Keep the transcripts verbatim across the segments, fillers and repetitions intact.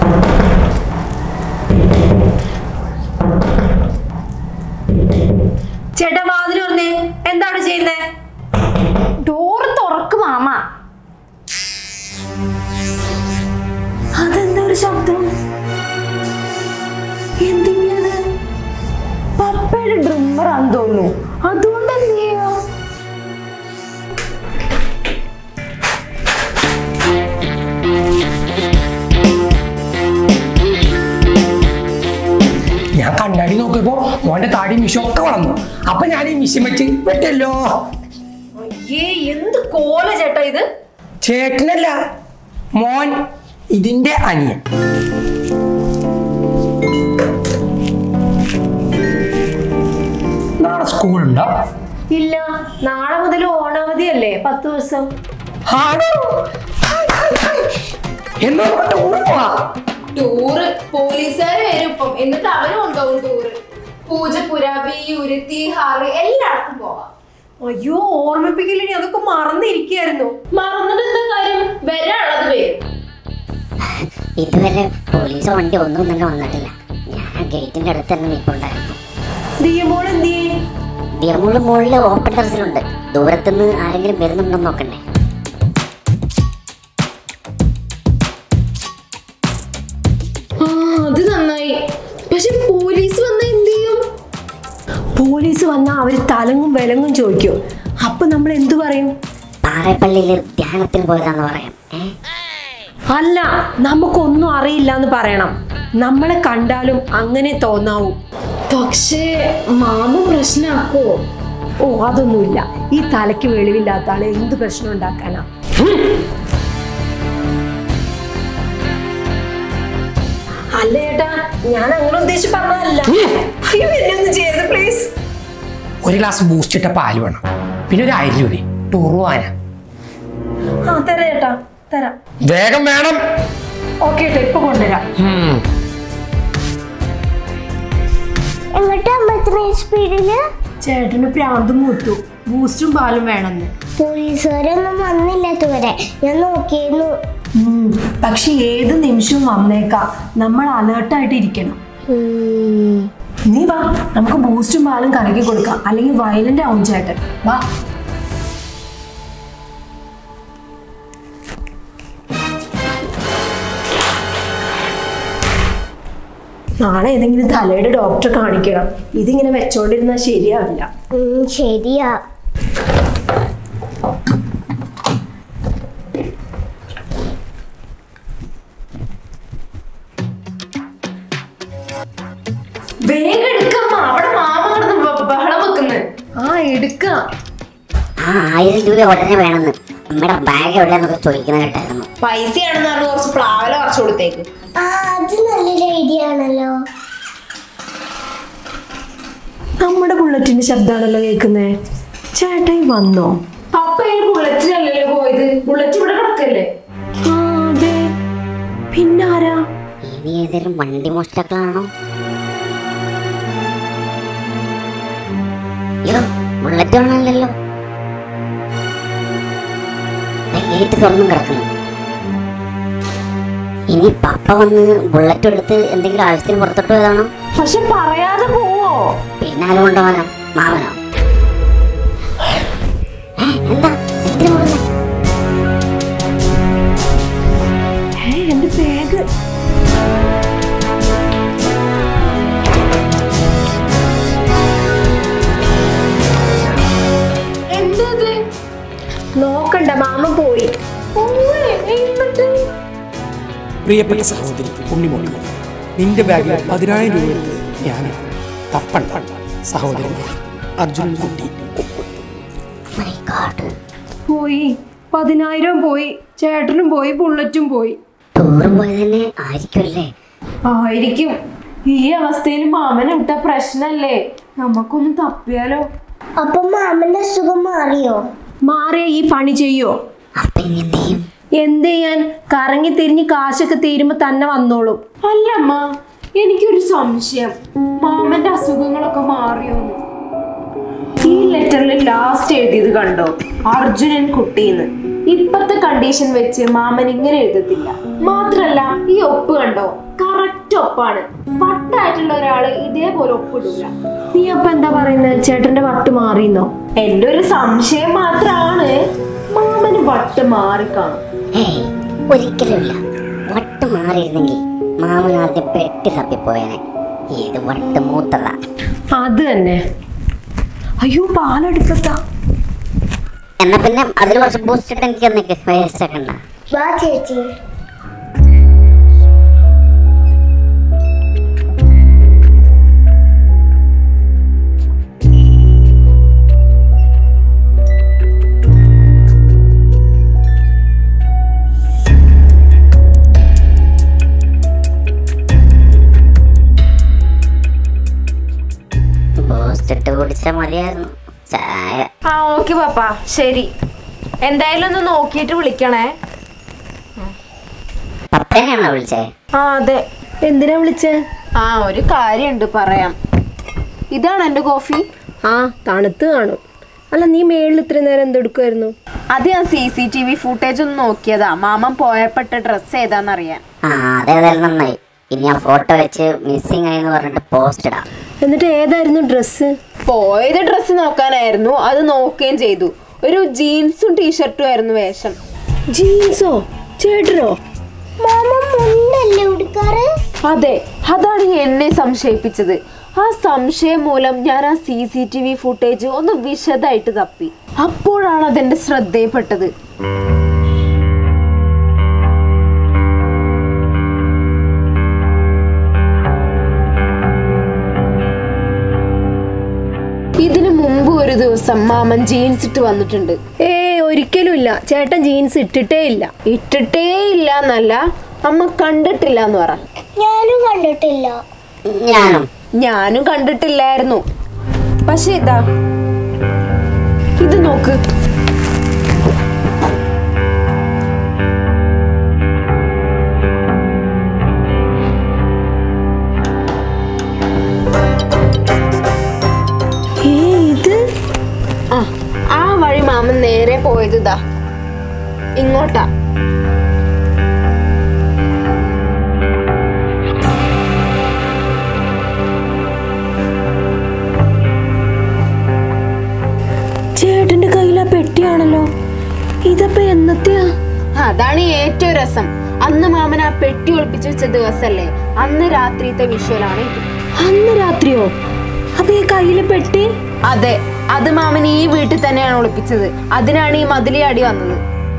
ചേട്ടാ വാതിൽ വന്നേ, എന്താണ് ചെയ്യുന്നേ? ഡോറ് തുറക്ക് മാമ. അതെന്താ ഒരു ശബ്ദം? എന്തിനാണ്? പപ്പയുടെ ഡ്രമ്മറാന്ന് തോന്നുന്നു. അതുകൊണ്ട് എന്ത് ചെയ്യാ? ഞാൻ കണ്ണാടി നോക്കിയപ്പോ മോന്റെ താടി മിഷൊക്കെ വളർന്നു. അപ്പൊ ഞാൻ ഈ മിഷൻ വെച്ച് വെട്ടല്ലോ. എന്ത് കോല ചേട്ടാ ഇത്? ചേട്ടനല്ല, മോൻ, ഇതിന്റെ അനിയൻ. നാളെ സ്കൂളുണ്ടോ? ഇല്ല, നാളെ മുതൽ ഓണാവധിയല്ലേ, പത്ത് ദിവസം. ആണോ? എന്നോ ടൂറ് പോവാ. ടൂറ് പോലീസുകാര് വരും ഇപ്പം, എന്നിട്ട് അവരും ഉണ്ടാവും ടൂറ്. പൂജപ്പുര, വിയ്യൂര്, തീഹാറ് എല്ലായിടത്തും പോവാം. അയ്യോ, ഓർമ്മിപ്പിക്കില്ലേ, അതൊക്കെ മറന്നിരിക്കായിരുന്നു. മറന്നിട്ട് എന്താ കാര്യം? വരാനുള്ളത് വരും. ഇതുവരെ പോലീസ് വണ്ടി ഒന്നും തന്നെ വന്നിട്ടില്ല. ഞാൻ ഗേറ്റിന്റെ അടുത്ത് തന്നെ നിൽപ്പുണ്ടായിരുന്നു. ദിയമോൾ എന്തി? ദിയമോള് മുകളിൽ ഓപ്പൺ ടെറസിലുണ്ട്. ദൂരത്തുനിന്ന് ആരെങ്കിലും വരുന്നുണ്ടോ നോക്കണ്ടേ? അത് നന്നായി. പക്ഷെ പോലീസ് വന്ന എന്ത് ചെയ്യും? പോലീസ് വന്നാ അവര് തലങ്ങും വിലങ്ങും ചോദിക്കും. അപ്പൊ നമ്മൾ എന്തു പറയും? പാറേപ്പള്ളിയിൽ ധ്യാനത്തിന് പോയതാന്ന് പറയാം. അല്ല, നമുക്കൊന്നും അറിയില്ല എന്ന് പറയണം. നമ്മളെ കണ്ടാലും അങ്ങനെ തോന്നാവൂ. പക്ഷേ മാമ പ്രശ്നമാക്കോ? ഓ, അതൊന്നുമില്ല. ഈ തലയ്ക്ക് വെളിവില്ലാത്ത ആളെ എന്ത് പ്രശ്നം ഉണ്ടാക്കാനാ? അല്ല ചേട്ടാ, ഞാൻ അങ്ങനെ ഉദ്ദേശിച്ച് പറഞ്ഞതല്ല. അയ്യോ, എന്നെ ഒന്ന് ചെയ്ത് പ്ലീസ്. ഒരു ഗ്ലാസ് ബൂസ്റ്റ് ഇട്ട പാല് വേണം, പിന്നെ ഒരു ആയിരം രൂപ ടൂർ പോവാനാ. ആ തരാം ചേട്ടാ, തരാം. വേഗം വേണം. ഓക്കെ ചേട്ടാ, ഇപ്പൊ കൊണ്ടുവരാം. ചേട്ടന് പ്രാന്ത് മൂത്തു. ബൂസ്റ്റും പാലും വേണമെന്ന്. പോലീസുകാരൊന്നും വന്നില്ല ഇതുവരെ, ഞാൻ നോക്കിയിരുന്നു. പക്ഷെ ഏത് നിമിഷവും വന്നേക്കാം. നമ്മൾ അലേർട്ടായിട്ട് ഇരിക്കണം. നീ വാ, നമുക്ക് ബൂസ്റ്റും പാലും കലക്കി കൊടുക്കാം, അല്ലെങ്കിൽ വയലന്റ് ആവും ചേട്ടൻ. വാ. നാളെ ഏതെങ്കിലും തലയുടെ ഡോക്ടറെ കാണിക്കണം. ഇതിങ്ങനെ വെച്ചോണ്ടിരുന്നാൽ ശരിയാവില്ല. ശരിയാ. വേഗം എടുക്കമ്മ, അവിടെ മാമ കിടന്ന് ബഹളം വെക്കുന്നത്. ആ എടുക്കാം. ആ ആയിരം രൂപ ഉടനെ വേണമെന്ന് നമ്മുടെ ബാഗ് എവിടെയാന്നൊക്കെ ചോദിക്കുന്ന കേട്ടായിരുന്നു. പൈസയാണെന്ന് പറഞ്ഞ് കുറച്ച് പ്ലാവല കുറച്ച് കൊടുത്തേക്ക്. ആ, അത് നല്ലൊരു ഐഡിയ ആണല്ലോ. നമ്മുടെ ബുള്ളറ്റിന്റെ ശബ്ദമാണല്ലോ കേൾക്കുന്നേ. ചേട്ടായി വന്നോ? പപ്പ ഈ ബുള്ളറ്റിനല്ലല്ലോ പോയത്. ബുള്ളറ്റ് ഇവിടെ കിടക്കല്ലേ? ആ അതെ. പിന്നാരാ? ഇനി ഏതെങ്കിലും വണ്ടി മോഷ്ടാക്കളാണോ? അയ്യോ, ബുള്ളറ്റ് ആണല്ലോ. ഗേറ്റ് തുറന്നും കിടക്കുന്നു. ഇനി പപ്പ വന്ന് ബുള്ളറ്റ് എടുത്ത് എന്തെങ്കിലും ആവശ്യത്തിന് പുറത്തോട്ട് പോയതാണോ? പക്ഷെ പറയാതെ പോവോ? പിന്നെ ആരും കൊണ്ടുപോകാനോ? മാവനോ? എന്താ എന്തിനു പോകുന്നേ? എന്റെ ബാഗ്. എന്തത്? നോക്കണ്ട, മാമ പോയി. പ്രിയപ്പെട്ട സഹോദരി ഉണ്ണിമോളി, നിന്റെ ബാഗിൽ പതിനായിരം രൂപ എടുത്ത് ഞാൻ തപ്പണ്ട. സഹോദരൻ അർജുനൻ കുട്ടി. പോയി, പതിനായിരം പോയി, ചേട്ടനും പോയി, ബുള്ളറ്റും പോയി. ടൂറും പോയി തന്നെ ആയിരിക്കുമല്ലേ? ആയിരിക്കും. ഈ അവസ്ഥയിൽ മാമനെ വിട്ട പ്രശ്നല്ലേ? നമുക്കൊന്ന് തപ്പിയാലോ? അപ്പൊ മാമന്റെ അസുഖം മാറിയോ? മാറിയ ഈ പണി ചെയ്യോ? അപ്പൊ ഇനി എന്ത് ചെയ്യും? എന്ത് ചെയ്യാൻ? കറങ്ങി തിരിഞ്ഞ് കാശൊക്കെ തീരുമ്പോ തന്നെ വന്നോളും. അല്ലമ്മ, എനിക്കൊരു സംശയം. മാമന്റെ അസുഖങ്ങളൊക്കെ മാറിയോന്ന്? ഈ ലെറ്ററിൽ ലാസ്റ്റ് എഴുതിയത് കണ്ടോ? അർജുനൻ കുട്ടിന്ന്. ഇപ്പത്തെ കണ്ടീഷൻ വെച്ച് മാമൻ ഇങ്ങനെ എഴുതത്തില്ല. മാത്രല്ല ഈ ഒപ്പ് കണ്ടോ, കറക്റ്റ് ഒപ്പാണ്. വട്ടായിട്ടുള്ള ഒരാള് ഇതേപോലെ ഒപ്പിടില്ല. നീ അപ്പൊ എന്താ പറയുന്നത്? ചേട്ടന്റെ വട്ട് മാറിയെന്നോ? എന്റെ ഒരു സംശയം മാത്രമാണ്, മാമന് വട്ട് മാറിക്കാണും. ഏയ് ഒരിക്കലുമില്ല. വട്ട് മാറിയിരുന്നെങ്കിൽ മാമൻ ആദ്യം പെട്ടി തപ്പിപ്പോയനെ. ഇത് വട്ട് മൂത്തതാ. അത് തന്നെ. അയ്യോ പാലെടുക്കട്ടാ. എന്നാ പിന്നെ അതിൽ കുറച്ച് ബൂസ്റ്റ് ഇട്ട് എനിക്ക് നിനക്ക് വേസ്റ്റ് ആക്കണ്ട. വാ ചേച്ചി. ബൂസ്റ്റ് ഇട്ട് കുടിച്ചാൽ മതിയായിരുന്നു ചായ. ആ ഓക്കെ പാപ്പ, ശരി. എന്തായാലും ഒന്ന് നോക്കിയിട്ട് വിളിക്കണേ. പപ്പേനെയാണോ വിളിച്ചേ? ആ അതെ. എന്തിനാ വിളിച്ചേ? ആ ഒരു കാര്യമുണ്ട് പറയാം. ഇതാണ് എന്റെ കോഫി. ആ തണുത്ത് കാണും. അല്ല നീ മേളിൽ ഇത്ര നേരം എന്തെടുക്കുമായിരുന്നു? അത് ഞാൻ C C T V footage ഒന്ന് നോക്കിയതാ, മാമൻ പോയപ്പെട്ട ഡ്രസ്സ് ഏതാന്നറിയാൻ. ആ അതേതായാലും നന്നായി. ഇനി ആ ഫോട്ടോ വെച്ച് മിസ്സിംഗ് ആയി എന്ന് പറഞ്ഞിട്ട് പോസ്റ്റ് ഇടാം. എന്നിട്ട് ഏതായിരുന്നു ഡ്രസ്സ്? പോയത് ഡ്രസ്സ് നോക്കാനായിരുന്നു, അത് നോക്കുകയും ചെയ്തു. ഒരു ജീൻസും ടീഷർട്ടും ആയിരുന്നു വേഷം. ജീൻസോ? ചേട്ടനോ? മാമ മുണ്ടല്ലേ ഉടുക്കാറ്? അതെ, അതാണ് എന്നെ സംശയിപ്പിച്ചത്. ആ സംശയം മൂലം ഞാൻ ആ C C T V footage ഒന്ന് വിശദമായിട്ട് തപ്പി. അപ്പോഴാണ് അതെന്റെ ശ്രദ്ധയിൽപ്പെട്ടത്. ഇതിനു മുമ്പ് ഒരു ദിവസം മാമൻ ജീൻസ് ഇട്ട് വന്നിട്ടുണ്ട്. ഏ ഒരിക്കലും ഇല്ല. ചേട്ടൻ ജീൻസ് ഇട്ടിട്ടേ ഇല്ല. ഇട്ടിട്ടേ ഇല്ല എന്നല്ല, അമ്മ കണ്ടിട്ടില്ല എന്ന് പറ. ഞാനും കണ്ടിട്ടില്ല. ഞാനും ഞാനും കണ്ടിട്ടില്ലായിരുന്നു. പക്ഷെ ഇതാ ഇത് നോക്ക്. ആ ആ വഴി മാമൻ നേരെ പോയത് ഇതാ ഇങ്ങോട്ടാ. ചേട്ടന്റെ കയ്യിലാ പെട്ടിയാണല്ലോ. ഇതപ്പോ എന്നത്തെയാ? അതാണ് ഏറ്റവും രസം. അന്ന് മാമൻ ആ പെട്ടി ഒളിപ്പിച്ചു വെച്ച ദിവസല്ലേ, അന്ന് രാത്രിത്തെ വിഷ്വലാണ് ഇത്. അന്ന് രാത്രിയോ? അപ്പൊ ഈ കയ്യിലെ പെട്ടി? അതെ, അത് മാമൻ ഈ വീട്ടിൽ തന്നെയാണ് ഒളിപ്പിച്ചത്. അതിനാണ് ഈ മതിലിയാടി വന്നത്.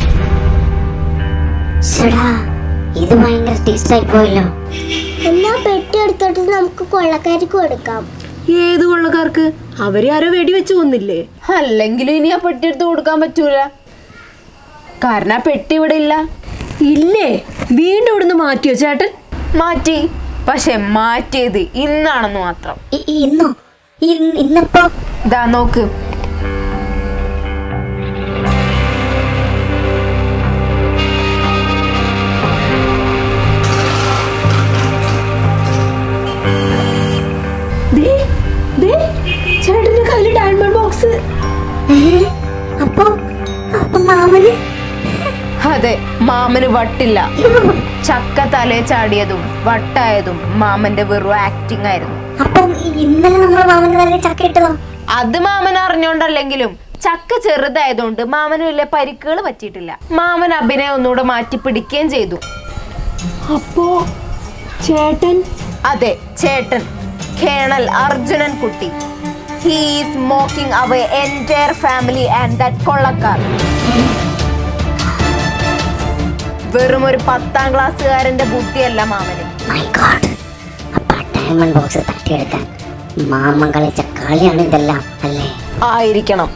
ഇത് ഭയങ്കര ടേസ്റ്റ് ആയി പോയല്ലോ. എന്നാ പെട്ടി എടുത്തിട്ട് നമുക്ക് കൊള്ളക്കാർക്ക് കൊടുക്കാം. ഏത് കൊള്ളക്കാർക്ക്? അവരെ ആരോ വെടിവെച്ച് കൊന്നില്ലേ? അല്ലെങ്കിലും ഇനി ആ പെട്ടി എടുത്ത് കൊടുക്കാൻ പറ്റൂല. കാരണം ആ പെട്ടി ഇവിടെ ഇല്ല. ഇല്ലേ? വീണ്ടും ഇവിടുന്ന് മാറ്റിയോ ചേട്ടൻ? മാറ്റി, പക്ഷെ മാറ്റിയത് ഇന്നാണെന്ന് മാത്രം. ഇന്നോ? ഇന്നപ്പോ ഇതാ നോക്ക്. ചേട്ടന്റെ കയ്യില് ഡയമണ്ട് ബോക്സ്. അപ്പൊ അപ്പൊ മാമന്? അതെ, മാമന് വട്ടില്ല. ചക്ക തലേ ചാടിയതും വട്ടായതും മാമന്റെ വെറും ആക്ടിങ് ആയിരുന്നു. അപ്പം ഇന്നലെ നമ്മൾ മാമന്റെ തലയിൽ ചക്ക ഇട്ടതോ? അത് മാമൻ അറിഞ്ഞോണ്ടല്ലെങ്കിലും ചക്ക ചെറുതായതുകൊണ്ട് മാമന് വലിയ പരിക്കുകൾ പറ്റിയിട്ടില്ല. മാമൻ അഭിനയം ഒന്നുകൂടെ മാറ്റി പിടിക്കുകയും ചെയ്തു. അപ്പോ ചേട്ടൻ? അതെ, ചേട്ടൻ കേണൽ അർജുനൻ കുട്ടി. He is mocking our entire family and that കൊള്ളക്കാർ. വെറും ഒരു പത്താം ക്ലാസ്സുകാരന്റെ ബുദ്ധിയല്ല മാമന്. ഡയമണ്ട് ബോക്സ് തട്ടിയെടുക്കാൻ മാമൻ കളിച്ച കളിയാണ് ഇതെല്ലാം അല്ലേ? ആയിരിക്കണം.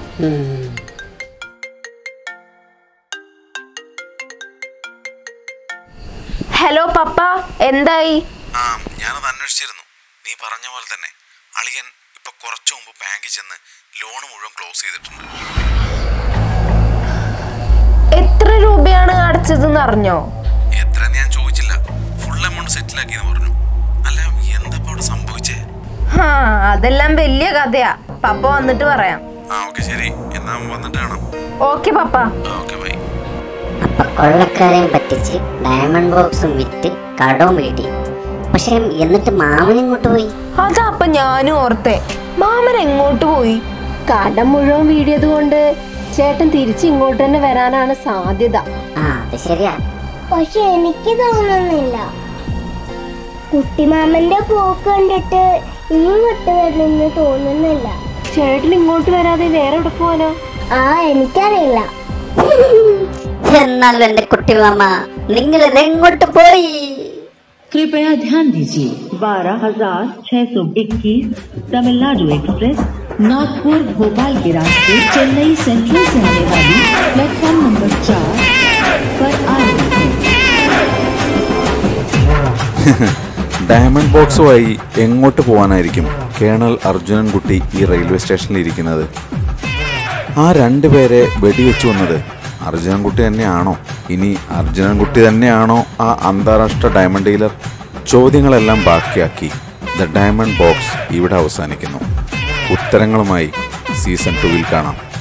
ഹലോ പപ്പ, എന്തായി? ആ ഞാനത് അന്വേഷിച്ചിരുന്നു. നീ പറഞ്ഞ പോലെ തന്നെ അളിയൻ ഇപ്പൊ കുറച്ചു മുമ്പ് ബാങ്കിൽ ചെന്ന് ലോൺ മുഴുവൻ ക്ലോസ് ചെയ്തിട്ടുണ്ട്. എത്ര രൂപയാണ് അടച്ചതെന്ന് അറിഞ്ഞോ? എത്ര ഞാൻ ചോദിച്ചില്ല. ഫുൾ എമൗണ്ട് സെറ്റിൽ ആക്കിയെന്ന് പറഞ്ഞു. അല്ല എന്താ അവിടെ സംഭവിച്ചേ? ആ അതെല്ലാം വലിയ കഥയാ. പപ്പ വന്നിട്ട് പറയാം. ആ ഓക്കെ ശരി, എന്നാ വന്നിട്ട് കാണാം. ഓക്കെ പപ്പ. Okay bye. അപ്പൊ കൊള്ളക്കാരെയും പറ്റിച്ച് ഡയമണ്ട് ബോക്സും വിറ്റ് കടവും വീട്ടി. പക്ഷെ എന്നിട്ട് മാമൻ എങ്ങോട്ട് പോയി? അതാ അപ്പൊ ഞാനും ഓർത്തെ, മാമൻ എങ്ങോട്ട് പോയി? കടം മുഴുവൻ വീടിയത് കൊണ്ട് ചേട്ടൻ തിരിച്ച് ഇങ്ങോട്ട് തന്നെ വരാനാണ് സാധ്യത. ആ അത് ശരിയാ. പക്ഷെ എനിക്ക് തോന്നുന്നില്ല. കുട്ടിമാമന്റെ പോക്ക് കണ്ടിട്ട് ഇങ്ങോട്ട് വരുന്നെന്ന് തോന്നുന്നില്ല. ചേട്ടൻ ഇങ്ങോട്ട് വരാതെ വേറെ എവിടെ പോവാനോ? ആ എനിക്കറിയില്ല. എന്നാലും എന്റെ കുട്ടി മാമ നിങ്ങൾ ഇതെങ്ങോട്ട് പോയി? कृपया ध्यान दीजिए, बारह हजार छह सौ इक्कीस तमिलनाडु एक्सप्रेस नागपुर भोपाल के रास्ते चेन्नई सेंट्रल से आने वाली प्लेटफॉर्म नंबर चार पर आ रही है. ഡയമണ്ട് ബോക്സുമായി എങ്ങോട്ട് പോകാനായിരിക്കും കേണൽ അർജുനൻ കുട്ടി ഈ റെയിൽവേ സ്റ്റേഷനിൽ ഇരിക്കുന്നത്? ആ രണ്ടുപേരെ വെടിവെച്ചു വന്നത് അർജുനൻകുട്ടി തന്നെയാണോ? ഇനി അർജുനൻകുട്ടി തന്നെയാണോ ആ അന്താരാഷ്ട്ര ഡയമണ്ട് ഡീലർ? ചോദ്യങ്ങളെല്ലാം ബാക്കിയാക്കി ദ ഡയമണ്ട് ബോക്സ് ഇവിടെ അവസാനിക്കുന്നു. ഉത്തരങ്ങളുമായി സീസൺ ടൂവിൽ കാണാം.